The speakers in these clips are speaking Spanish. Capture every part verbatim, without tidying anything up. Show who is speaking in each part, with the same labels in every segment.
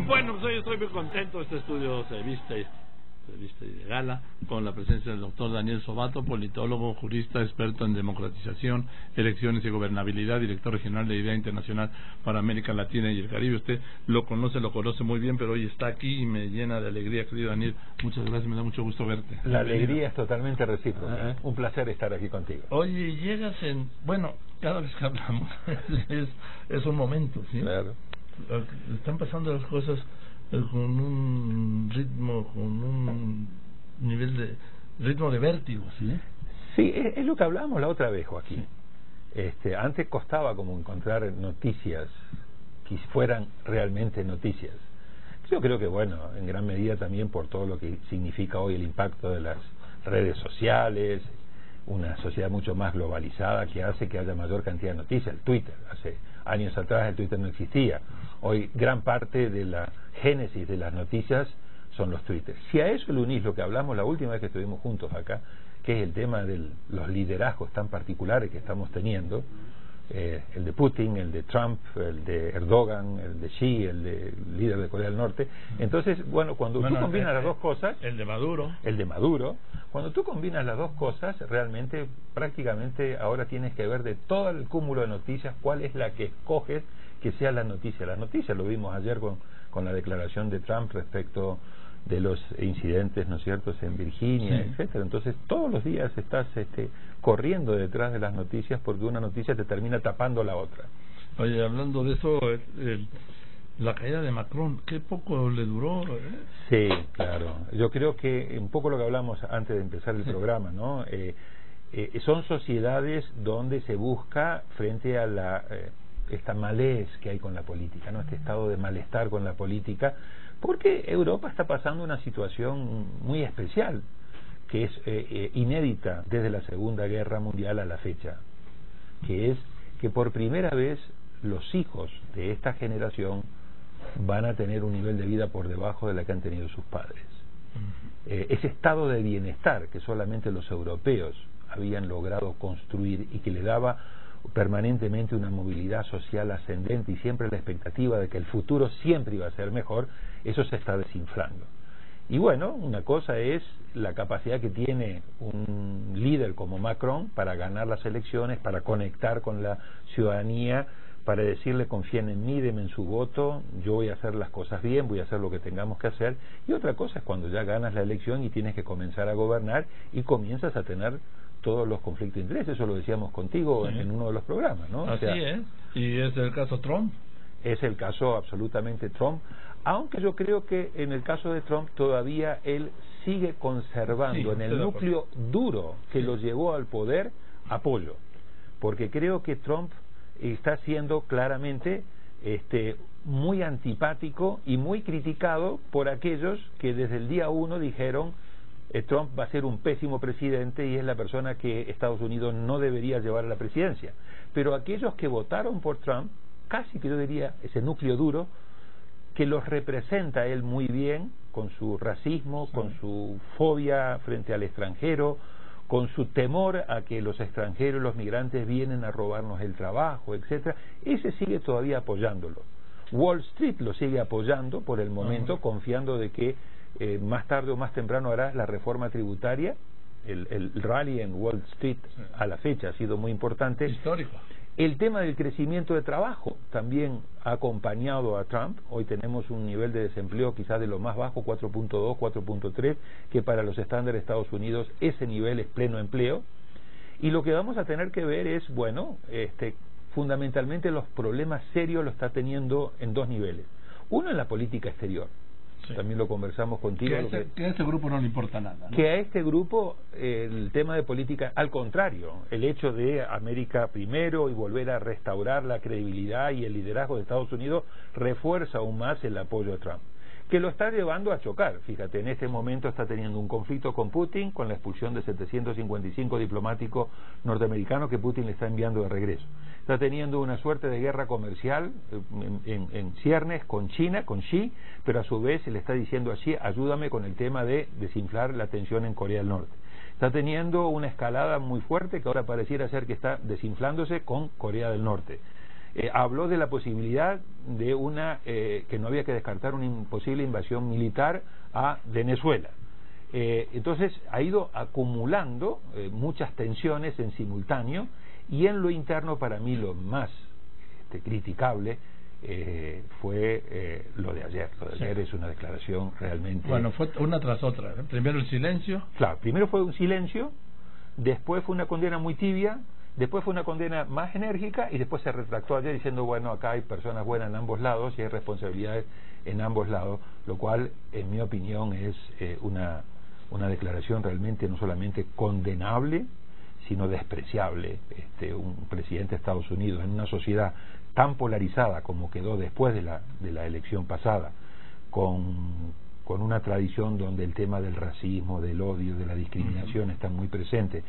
Speaker 1: Bueno, pues hoy estoy muy contento. Este estudio se viste, se viste de gala con la presencia del doctor Daniel Sobato, politólogo, jurista, experto en democratización, elecciones y gobernabilidad, director regional de Idea Internacional para América Latina y el Caribe. Usted lo conoce, lo conoce muy bien, pero hoy está aquí y me llena de alegría, querido Daniel. Muchas gracias, me da mucho gusto verte.
Speaker 2: La Bienvenido. Alegría es totalmente recíproca.
Speaker 1: Ajá.
Speaker 2: Un placer estar aquí contigo.
Speaker 1: Oye, llegas en... Bueno, cada vez que hablamos es, es un momento, ¿sí?
Speaker 2: Claro.
Speaker 1: Están pasando las cosas eh, con un ritmo, con un nivel de ritmo de vértigo, ¿sí?
Speaker 2: Sí, es, es lo que hablábamos la otra vez, Joaquín. Sí. Este, antes costaba como encontrar noticias que fueran realmente noticias. Yo creo que, bueno, en gran medida también por todo lo que significa hoy el impacto de las redes sociales, una sociedad mucho más globalizada que hace que haya mayor cantidad de noticias. El Twitter, hace años atrás el Twitter no existía. Hoy gran parte de la génesis de las noticias son los Twitter. Si a eso le unís lo que hablamos la última vez que estuvimos juntos acá, que es el tema de los liderazgos tan particulares que estamos teniendo, eh, el de Putin, el de Trump, el de Erdogan, el de Xi, el de líder de Corea del Norte. Entonces, bueno, cuando bueno, tú combinas el, las dos cosas...
Speaker 1: El de Maduro.
Speaker 2: El de Maduro. Cuando tú combinas las dos cosas, realmente, prácticamente, ahora tienes que ver de todo el cúmulo de noticias cuál es la que escoges que sea la noticia. Las noticias lo vimos ayer con, con la declaración de Trump respecto de los incidentes, ¿no es cierto?, en Virginia, sí, etcétera. Entonces, todos los días estás este, corriendo detrás de las noticias porque una noticia te termina tapando la otra.
Speaker 1: Oye, hablando de eso, el, el, la caída de Macron, ¿qué poco le duró? ¿eh?
Speaker 2: Sí, claro. Yo creo que un poco lo que hablamos antes de empezar el sí. programa, ¿no? Eh, eh, son sociedades donde se busca, frente a la... Eh, esta malez que hay con la política, ¿no? Este estado de malestar con la política, porque Europa está pasando una situación muy especial, que es eh, eh, inédita desde la Segunda Guerra Mundial a la fecha, que es que por primera vez los hijos de esta generación van a tener un nivel de vida por debajo de la que han tenido sus padres. Eh, ese estado de bienestar que solamente los europeos habían logrado construir y que le daba permanentemente una movilidad social ascendente y siempre la expectativa de que el futuro siempre iba a ser mejor, eso se está desinflando. Y bueno, una cosa es la capacidad que tiene un líder como Macron para ganar las elecciones, para conectar con la ciudadanía, para decirle confíen en mí, denme en su voto, yo voy a hacer las cosas bien, voy a hacer lo que tengamos que hacer. Y otra cosa es cuando ya ganas la elección y tienes que comenzar a gobernar y comienzas a tener todos los conflictos de interés. Eso lo decíamos contigo sí. en, en uno de los programas, ¿no?
Speaker 1: Así o sea, es. ¿Y es el caso Trump?
Speaker 2: Es el caso absolutamente Trump, aunque yo creo que en el caso de Trump todavía él sigue conservando sí, en el núcleo duro que sí. lo llevó al poder apoyo, porque creo que Trump está siendo claramente este muy antipático y muy criticado por aquellos que desde el día uno dijeron eh, Trump va a ser un pésimo presidente y es la persona que Estados Unidos no debería llevar a la presidencia. Pero aquellos que votaron por Trump, casi que yo diría ese núcleo duro, que los representa él muy bien, con su racismo, sí. con su fobia frente al extranjero, con su temor a que los extranjeros, los migrantes vienen a robarnos el trabajo, etcétera, ese sigue todavía apoyándolo. Wall Street lo sigue apoyando por el momento, uh-huh. confiando de que eh, más tarde o más temprano hará la reforma tributaria. El, el rally en Wall Street sí. a la fecha ha sido muy importante.
Speaker 1: Histórico.
Speaker 2: El tema del crecimiento de trabajo también ha acompañado a Trump. Hoy tenemos un nivel de desempleo quizás de lo más bajo, cuatro punto dos, cuatro punto tres, que para los estándares de Estados Unidos ese nivel es pleno empleo. Y lo que vamos a tener que ver es, bueno, este, fundamentalmente los problemas serios lo está teniendo en dos niveles. Uno en la política exterior. Sí. También lo conversamos contigo.
Speaker 1: Que a, ese, que... que a este grupo no le importa nada, ¿no?
Speaker 2: Que a este grupo eh, el tema de política, al contrario, el hecho de América primero y volver a restaurar la credibilidad y el liderazgo de Estados Unidos refuerza aún más el apoyo a Trump, que lo está llevando a chocar. Fíjate, en este momento está teniendo un conflicto con Putin, con la expulsión de setecientos cincuenta y cinco diplomáticos norteamericanos que Putin le está enviando de regreso. Está teniendo una suerte de guerra comercial en, en, en ciernes con China, con Xi, pero a su vez le está diciendo a Xi, ayúdame con el tema de desinflar la tensión en Corea del Norte. Está teniendo una escalada muy fuerte que ahora pareciera ser que está desinflándose con Corea del Norte. eh, habló de la posibilidad de una, eh, que no había que descartar una posible invasión militar a Venezuela. Eh, entonces ha ido acumulando eh, muchas tensiones en simultáneo, y en lo interno para mí lo más este, criticable eh, fue eh, lo de ayer. Lo de ayer sí. Es una declaración realmente...
Speaker 1: Bueno, fue una tras otra, ¿eh? Primero el silencio.
Speaker 2: Claro, primero fue un silencio, después fue una condena muy tibia, después fue una condena más enérgica, y después se retractó ayer diciendo, bueno, acá hay personas buenas en ambos lados y hay responsabilidades en ambos lados, lo cual en mi opinión es eh, una, una declaración realmente no solamente condenable, sino despreciable. Este, un presidente de Estados Unidos en una sociedad tan polarizada como quedó después de la, de la elección pasada, con, con una tradición donde el tema del racismo, del odio, de la discriminación uh-huh. están muy presentes,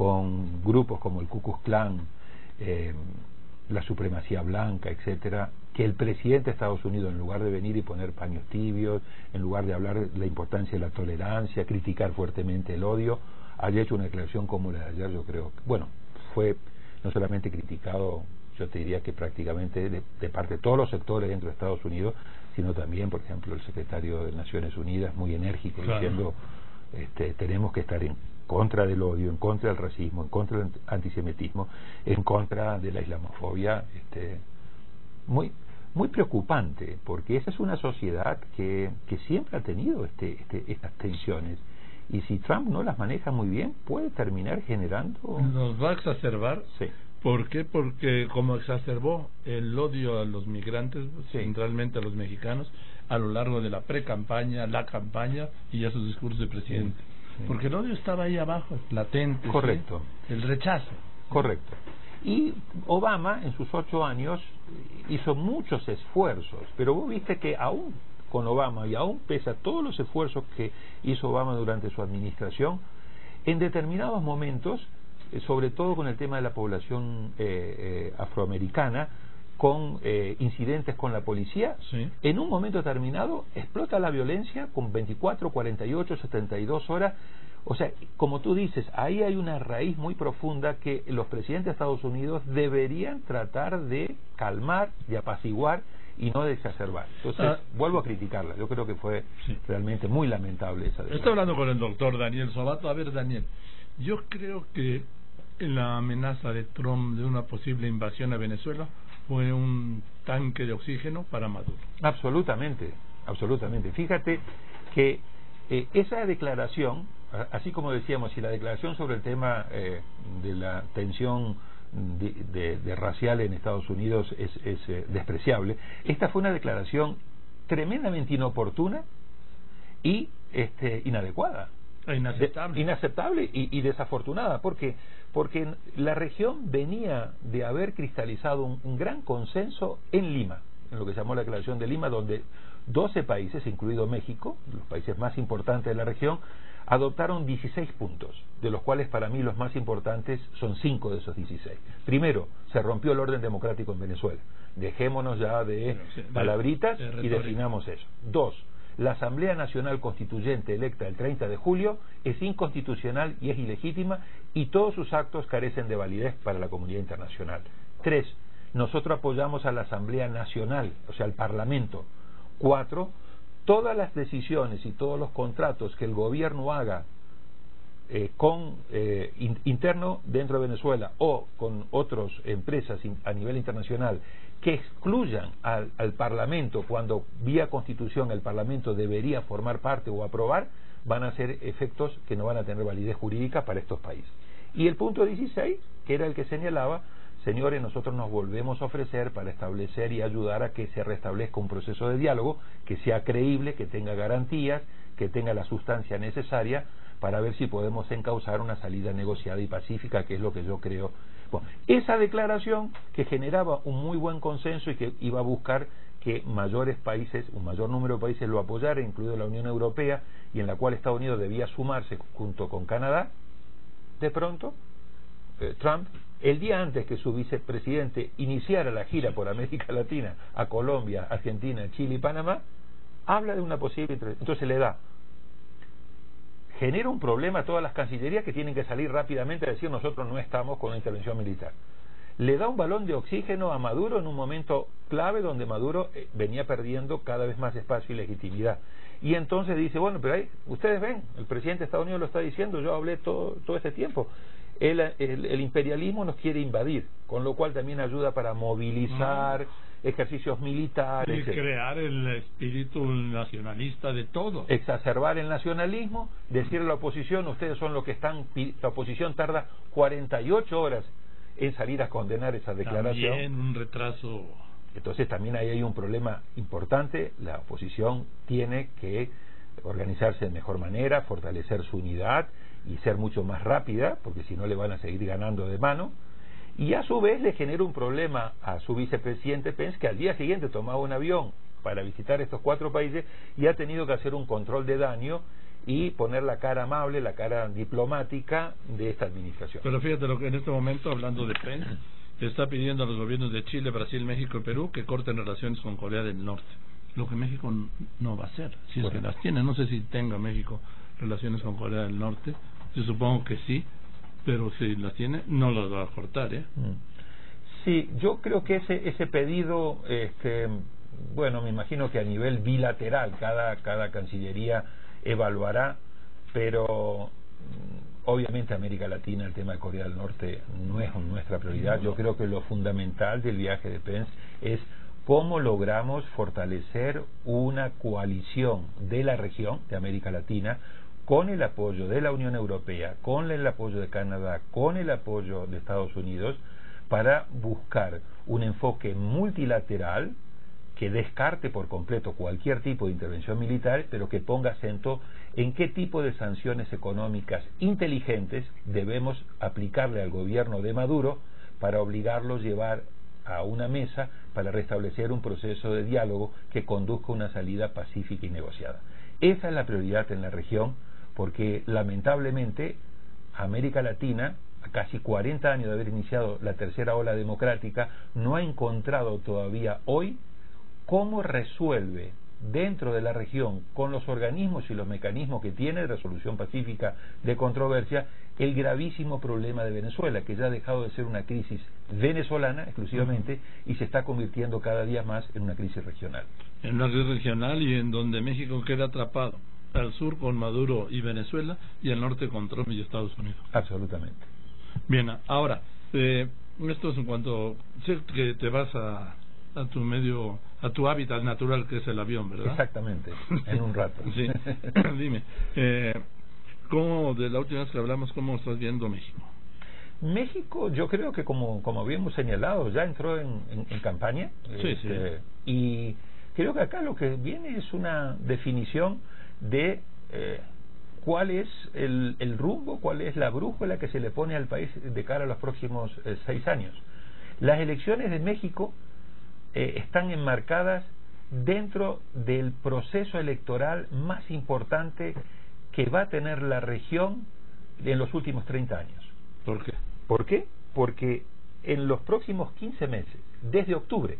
Speaker 2: con grupos como el Ku Klux Klan, eh, la supremacía blanca, etcétera, que el presidente de Estados Unidos, en lugar de venir y poner paños tibios, en lugar de hablar de la importancia de la tolerancia, criticar fuertemente el odio, haya hecho una declaración como la de ayer. Yo creo que, bueno, fue no solamente criticado, yo te diría que prácticamente de, de parte de todos los sectores dentro de Estados Unidos, sino también, por ejemplo, el secretario de Naciones Unidas, muy enérgico, claro. diciendo, este, tenemos que estar en contra del odio, en contra del racismo, en contra del antisemitismo, en contra de la islamofobia. Este, muy muy preocupante, porque esa es una sociedad que, que siempre ha tenido este, este, estas tensiones, y si Trump no las maneja muy bien, puede terminar generando...
Speaker 1: Nos va a exacerbar.
Speaker 2: Sí.
Speaker 1: ¿Por qué? Porque como exacerbó el odio a los migrantes, sí. centralmente a los mexicanos, a lo largo de la pre-campaña, la campaña y ya sus discursos de presidente. Sí. Porque el odio estaba ahí abajo, latente.
Speaker 2: Correcto.
Speaker 1: ¿sí? El rechazo.
Speaker 2: Correcto. Y Obama en sus ocho años hizo muchos esfuerzos, pero vos viste que aún con Obama, y aún pese a todos los esfuerzos que hizo Obama durante su administración, en determinados momentos, eh, sobre todo con el tema de la población eh, eh, afroamericana, con eh, incidentes con la policía,
Speaker 1: sí.
Speaker 2: en un momento determinado explota la violencia con veinticuatro, cuarenta y ocho, setenta y dos horas. O sea, como tú dices, ahí hay una raíz muy profunda que los presidentes de Estados Unidos deberían tratar de calmar, de apaciguar y no de exacerbar. Entonces, ah, vuelvo a criticarla. Yo creo que fue sí. realmente muy lamentable esa declaración.
Speaker 1: Estoy hablando con el doctor Daniel Sobato. A ver, Daniel, yo creo que la amenaza de Trump de una posible invasión a Venezuela fue un tanque de oxígeno para Maduro.
Speaker 2: Absolutamente, absolutamente. Fíjate que eh, esa declaración, así como decíamos, si la declaración sobre el tema eh, de la tensión de, de, de racial en Estados Unidos es, es eh, despreciable, esta fue una declaración tremendamente inoportuna y este, inadecuada.
Speaker 1: Inaceptable.
Speaker 2: De, inaceptable y, y desafortunada. ¿Por qué? Porque la región venía de haber cristalizado un, un gran consenso en Lima, en lo que se llamó la Declaración de Lima, donde doce países, incluido México, los países más importantes de la región, adoptaron dieciséis puntos, de los cuales para mí los más importantes son cinco de esos dieciséis. Primero, se rompió el orden democrático en Venezuela. Dejémonos ya de palabritas y definamos eso. Dos, la Asamblea Nacional Constituyente electa el treinta de julio es inconstitucional y es ilegítima, y todos sus actos carecen de validez para la comunidad internacional. Tres, nosotros apoyamos a la Asamblea Nacional, o sea, al Parlamento. Cuatro, todas las decisiones y todos los contratos que el gobierno haga eh, con eh, in, interno dentro de Venezuela o con otras empresas in, a nivel internacional que excluyan al, al Parlamento, cuando vía Constitución el Parlamento debería formar parte o aprobar, van a ser efectos que no van a tener validez jurídica para estos países. Y el punto dieciséis, que era el que señalaba, señores, nosotros nos volvemos a ofrecer para establecer y ayudar a que se restablezca un proceso de diálogo que sea creíble, que tenga garantías, que tenga la sustancia necesaria para ver si podemos encauzar una salida negociada y pacífica, que es lo que yo creo. Bueno, esa declaración que generaba un muy buen consenso y que iba a buscar que mayores países, un mayor número de países lo apoyaran, incluido la Unión Europea, y en la cual Estados Unidos debía sumarse junto con Canadá, de pronto eh, Trump, el día antes que su vicepresidente iniciara la gira por América Latina, a Colombia, Argentina, Chile y Panamá, habla de una posible... Entonces le da, genera un problema a todas las cancillerías que tienen que salir rápidamente a decir nosotros no estamos con una intervención militar. le da un balón de oxígeno a Maduro en un momento clave donde Maduro eh, venía perdiendo cada vez más espacio y legitimidad. Y entonces dice, bueno, pero ahí, ustedes ven, el presidente de Estados Unidos lo está diciendo, yo hablé todo, todo este tiempo. El, el, el imperialismo nos quiere invadir, con lo cual también ayuda para movilizar mm. ejercicios militares.
Speaker 1: Y etcétera. Crear el espíritu nacionalista de todos.
Speaker 2: Exacerbar el nacionalismo, decirle a la oposición, ustedes son los que están, la oposición tarda cuarenta y ocho horas en salir a condenar esa declaración.
Speaker 1: También un retraso.
Speaker 2: Entonces también ahí hay un problema importante, la oposición tiene que organizarse de mejor manera, fortalecer su unidad y ser mucho más rápida, porque si no le van a seguir ganando de mano, y a su vez le genera un problema a su vicepresidente Pence, que al día siguiente tomaba un avión para visitar estos cuatro países y ha tenido que hacer un control de daño y poner la cara amable, la cara diplomática de esta administración.
Speaker 1: Pero fíjate lo que en este momento, hablando de Pence, está pidiendo a los gobiernos de Chile, Brasil, México y Perú que corten relaciones con Corea del Norte, lo que México no va a hacer, si bueno. es que las tiene. No sé si tenga México relaciones con Corea del Norte, yo supongo que sí, pero si las tiene, no las va a cortar, ¿eh?
Speaker 2: Sí, yo creo que ese ese pedido, este, bueno, me imagino que a nivel bilateral cada cada cancillería evaluará, pero obviamente América Latina, el tema de Corea del Norte no es nuestra prioridad. Yo creo que lo fundamental del viaje de Pence es cómo logramos fortalecer una coalición de la región de América Latina con el apoyo de la Unión Europea, con el apoyo de Canadá, con el apoyo de Estados Unidos, para buscar un enfoque multilateral que descarte por completo cualquier tipo de intervención militar, pero que ponga acento en qué tipo de sanciones económicas inteligentes debemos aplicarle al gobierno de Maduro para obligarlo a llevar a una mesa para restablecer un proceso de diálogo que conduzca a una salida pacífica y negociada. Esa es la prioridad en la región, porque lamentablemente América Latina, a casi cuarenta años de haber iniciado la tercera ola democrática, no ha encontrado todavía hoy cómo resuelve dentro de la región, con los organismos y los mecanismos que tiene de resolución pacífica de controversia, el gravísimo problema de Venezuela, que ya ha dejado de ser una crisis venezolana exclusivamente y se está convirtiendo cada día más en una crisis regional.
Speaker 1: En una crisis regional y en donde México queda atrapado, al sur con Maduro y Venezuela y al norte con Trump y Estados Unidos.
Speaker 2: Absolutamente.
Speaker 1: Bien, ahora, eh, esto es en cuanto, sé que te vas a, a tu medio, a tu hábitat natural, que es el avión, ¿verdad?
Speaker 2: Exactamente, en un rato.
Speaker 1: Sí, dime, eh, ¿cómo, de la última vez que hablamos, cómo estás viendo México?
Speaker 2: México, yo creo que como, como habíamos señalado, ya entró en, en, en campaña.
Speaker 1: Sí,
Speaker 2: este,
Speaker 1: sí.
Speaker 2: Y creo que acá lo que viene es una definición de eh, cuál es el, el rumbo, cuál es la brújula que se le pone al país de cara a los próximos eh, seis años. Las elecciones de México eh, están enmarcadas dentro del proceso electoral más importante que va a tener la región en los últimos treinta años.
Speaker 1: ¿Por qué?
Speaker 2: ¿Por qué? Porque en los próximos quince meses, desde octubre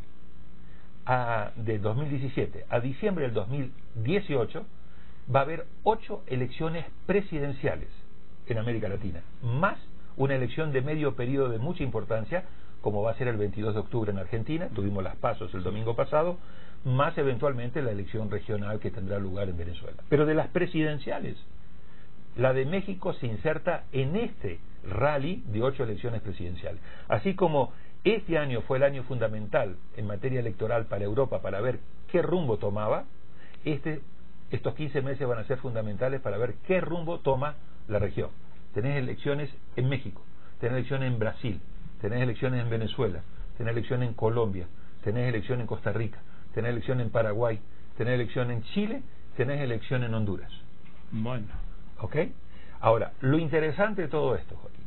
Speaker 2: a, de dos mil diecisiete a diciembre del dos mil dieciocho, va a haber ocho elecciones presidenciales en América Latina, más una elección de medio periodo de mucha importancia, como va a ser el veintidós de octubre en Argentina, tuvimos las pasos el domingo pasado, más eventualmente la elección regional que tendrá lugar en Venezuela. Pero de las presidenciales, la de México se inserta en este rally de ocho elecciones presidenciales. Así como este año fue el año fundamental en materia electoral para Europa, para ver qué rumbo tomaba, este estos quince meses van a ser fundamentales para ver qué rumbo toma la región. Tenés elecciones en México, tenés elecciones en Brasil, tenés elecciones en Venezuela, tenés elecciones en Colombia, tenés elecciones en Costa Rica, tenés elecciones en Paraguay, tenés elecciones en Chile, tenés elecciones en Honduras.
Speaker 1: Bueno.
Speaker 2: ¿Ok? Ahora, lo interesante de todo esto, Joaquín,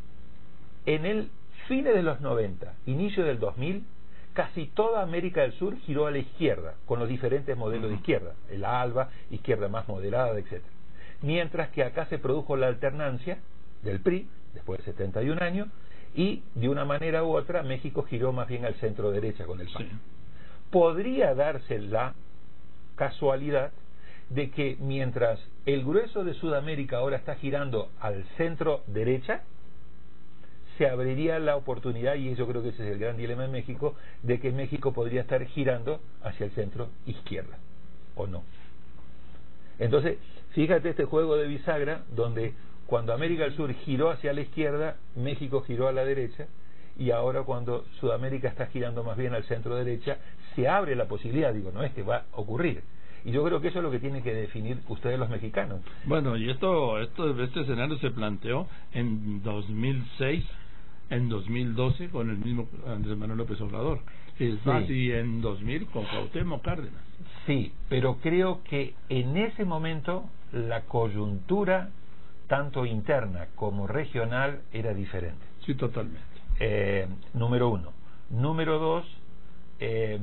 Speaker 2: en el fines de los noventa, inicio del dos mil, casi toda América del Sur giró a la izquierda, con los diferentes modelos uh-huh. de izquierda, el ALBA, izquierda más moderada, etcétera. Mientras que acá se produjo la alternancia del P R I, después de setenta y un años, y de una manera u otra México giró más bien al centro derecha con el P A N. Sí. Podría darse la casualidad de que mientras el grueso de Sudamérica ahora está girando al centro derecha, se abriría la oportunidad, y yo creo que ese es el gran dilema en México, de que México podría estar girando hacia el centro izquierda, ¿o no? Entonces, fíjate este juego de bisagra, donde cuando América del Sur giró hacia la izquierda, México giró a la derecha, y ahora cuando Sudamérica está girando más bien al centro derecha, se abre la posibilidad, digo, no es que va a ocurrir. Y yo creo que eso es lo que tienen que definir ustedes los mexicanos.
Speaker 1: Bueno, y esto, esto este escenario se planteó en dos mil seis, en dos mil doce con el mismo Andrés Manuel López Obrador, es más, y en dos mil con Cuauhtémoc Cárdenas.
Speaker 2: Sí, pero creo que en ese momento la coyuntura, tanto interna como regional, era diferente.
Speaker 1: Sí, totalmente.
Speaker 2: Eh, número uno. Número dos, eh,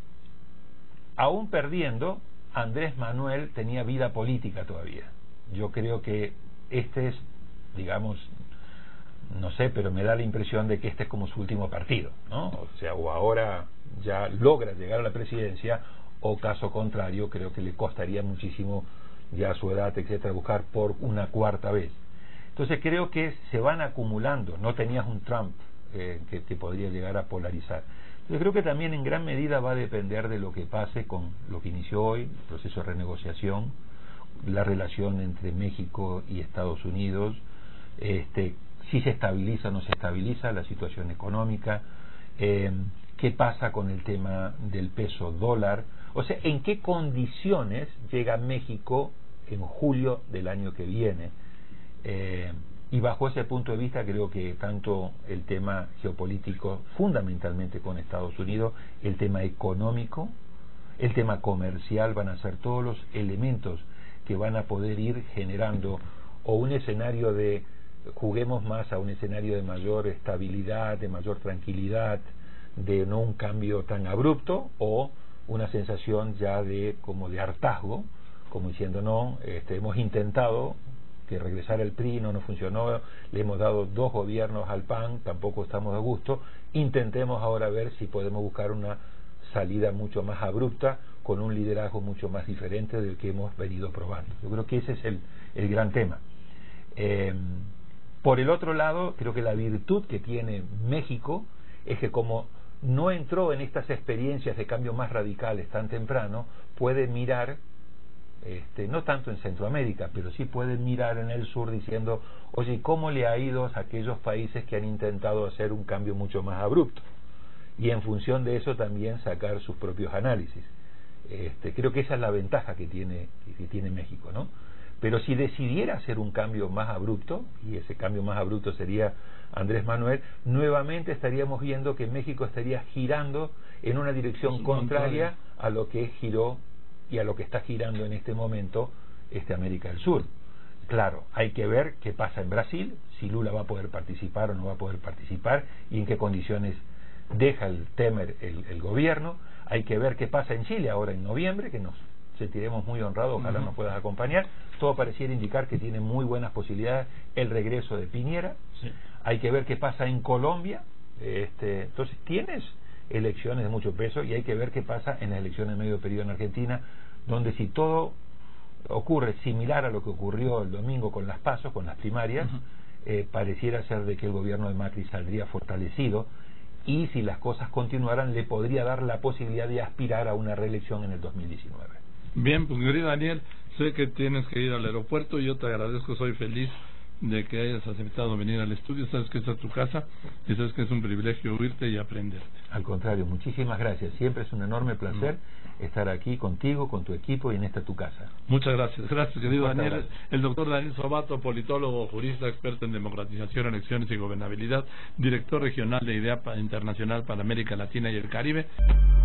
Speaker 2: aún perdiendo, Andrés Manuel tenía vida política todavía. Yo creo que este es, digamos, no sé, pero me da la impresión de que este es como su último partido, ¿no? O sea, o ahora ya logra llegar a la presidencia, o caso contrario, creo que le costaría muchísimo, ya a su edad, etcétera, buscar por una cuarta vez. Entonces creo que se van acumulando. No tenías un Trump eh, que te podría llegar a polarizar. Yo creo que también en gran medida va a depender de lo que pase con lo que inició hoy, el proceso de renegociación, la relación entre México y Estados Unidos, este, si se estabiliza o no se estabiliza la situación económica, eh, qué pasa con el tema del peso dólar, o sea, en qué condiciones llega México en julio del año que viene. Eh, Y bajo ese punto de vista creo que tanto el tema geopolítico, fundamentalmente con Estados Unidos, el tema económico, el tema comercial, van a ser todos los elementos que van a poder ir generando o un escenario de, juguemos más a un escenario de mayor estabilidad, de mayor tranquilidad, de no un cambio tan abrupto, o una sensación ya de como de hartazgo, como diciendo no, este, hemos intentado que regresara el P R I, no nos funcionó, le hemos dado dos gobiernos al P A N, tampoco estamos de gusto, intentemos ahora ver si podemos buscar una salida mucho más abrupta, con un liderazgo mucho más diferente del que hemos venido probando. Yo creo que ese es el, el gran tema. Eh, por el otro lado, creo que la virtud que tiene México es que como no entró en estas experiencias de cambio más radicales tan temprano, puede mirar, Este, no tanto en Centroamérica, pero sí pueden mirar en el sur diciendo, oye, ¿cómo le ha ido a aquellos países que han intentado hacer un cambio mucho más abrupto? Y en función de eso también sacar sus propios análisis. Este, creo que esa es la ventaja que tiene, que tiene México, ¿no? Pero si decidiera hacer un cambio más abrupto, y ese cambio más abrupto sería Andrés Manuel, nuevamente estaríamos viendo que México estaría girando en una dirección contraria a lo que giró y a lo que está girando en este momento este América del Sur. Claro, hay que ver qué pasa en Brasil, si Lula va a poder participar o no va a poder participar, y en qué condiciones deja el Temer el, el gobierno. Hay que ver qué pasa en Chile ahora en noviembre, que nos sentiremos muy honrados, ojalá uh-huh. nos puedas acompañar. Todo pareciera indicar que tiene muy buenas posibilidades el regreso de Piñera. Sí. Hay que ver qué pasa en Colombia. Este, entonces tienes elecciones de mucho peso, y hay que ver qué pasa en las elecciones de medio periodo en Argentina, donde si todo ocurre similar a lo que ocurrió el domingo con las PASO, con las primarias, uh-huh. eh, pareciera ser de que el gobierno de Macri saldría fortalecido, y si las cosas continuaran le podría dar la posibilidad de aspirar a una reelección en el dos mil diecinueve.
Speaker 1: Bien, pues querido Daniel, sé que tienes que ir al aeropuerto, y yo te agradezco, soy feliz de que hayas aceptado venir al estudio. Sabes que esta es tu casa y sabes que es un privilegio oírte y aprenderte.
Speaker 2: Al contrario, muchísimas gracias. Siempre es un enorme placer mm. estar aquí contigo, con tu equipo y en esta tu casa.
Speaker 1: Muchas gracias. Gracias, querido Daniel. Gracias. El doctor Daniel Sobato, politólogo, jurista, experto en democratización, elecciones y gobernabilidad, director regional de IDEA Internacional para América Latina y el Caribe.